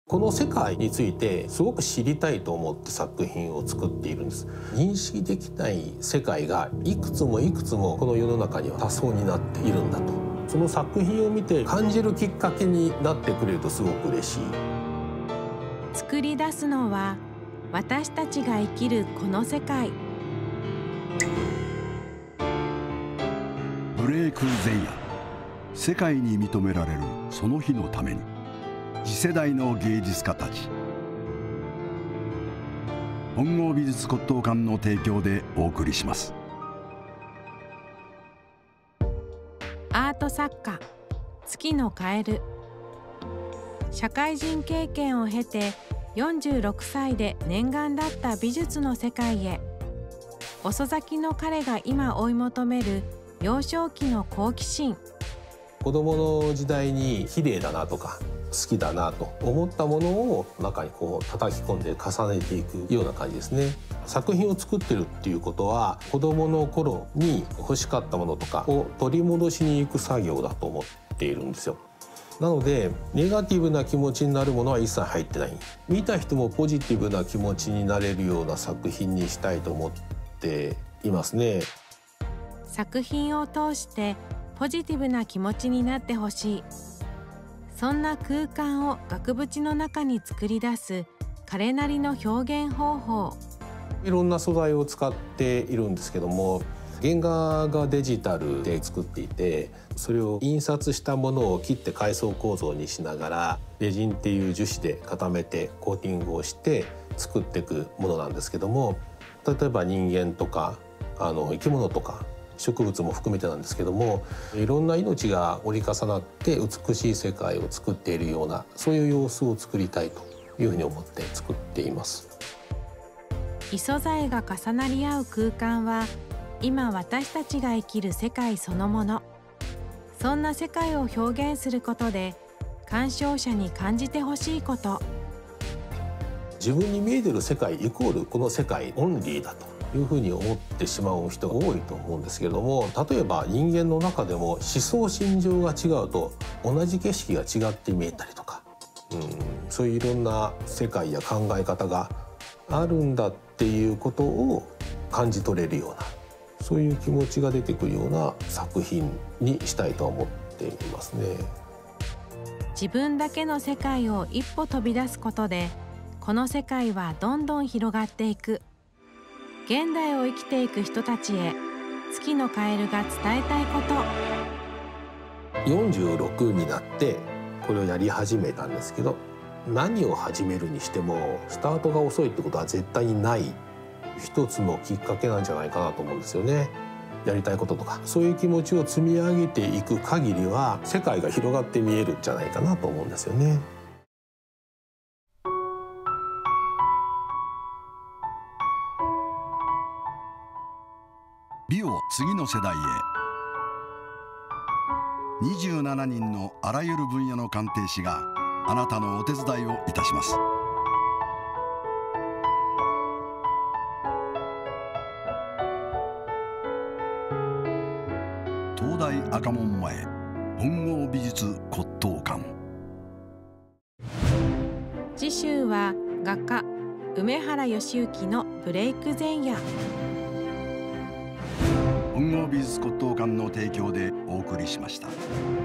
この世界についてすごく知りたいと思って作品を作っているんです。認識できない世界がいくつもいくつもこの世の中には多層になっているんだと、その作品を見て感じるきっかけになってくれるとすごく嬉しい。 作り出すのは私たちが生きるこの世界。 ブレイク前夜、世界に認められるその日のために、次世代の芸術家たち。本郷美術骨董館の提供でお送りします。 アート作家月野蛙。社会人経験を経て46歳で念願だった美術の世界へ。遅咲きの彼が今追い求める幼少期の好奇心。 子供の時代に綺麗だなとか好きだなと思ったものを中にこう叩き込んで重ねていくような感じですね。作品を作ってるっていうことは子供の頃に欲しかったものとかを取り戻しに行く作業だと思っているんですよ。なのでネガティブな気持ちになるものは一切入ってない。見た人もポジティブな気持ちになれるような作品にしたいと思っていますね。 作品を通してポジティブな気持ちになってほしい。そんな空間を額縁の中に作り出す彼なりの表現方法。 いろんな素材を使っているんですけども、原画がデジタルで作っていて、それを印刷したものを切って階層構造にしながらレジンっていう樹脂で固めてコーティングをして作っていくものなんですけども、例えば人間とか生き物とか植物も含めてなんですけども、いろんな命が折り重なって美しい世界を作っているような、そういう様子を作りたいというふうに思って作っています。 異素材が重なり合う空間は今私たちが生きる世界そのもの。そんな世界を表現することで鑑賞者に感じてほしいこと。 自分に見えてる世界イコールこの世界オンリーだというふうに思ってしまう人が多いと思うんですけれども、例えば人間の中でも思想心情が違うと同じ景色が違って見えたりとか、そういういろんな世界や考え方があるんだっていうことを感じ取れるような、そういう気持ちが出てくるような作品にしたいと思っていますね。 自分だけの世界を一歩飛び出すことでこの世界はどんどん広がっていく。現代を生きていく人たちへ月野蛙が伝えたいこと。 46になってこれをやり始めたんですけど、何を始めるにしてもスタートが遅いってことは絶対にない、一つのきっかけなんじゃないかなと思うんですよね。やりたいこととかそういう気持ちを積み上げていく限りは世界が広がって見えるんじゃないかなと思うんですよね。 美を次の世代へ。27人のあらゆる分野の鑑定士があなたのお手伝いをいたします。東大赤門前本郷美術骨董館。 次週は画家梅原義行のブレイク前夜。 本郷美術骨董館の提供でお送りしました。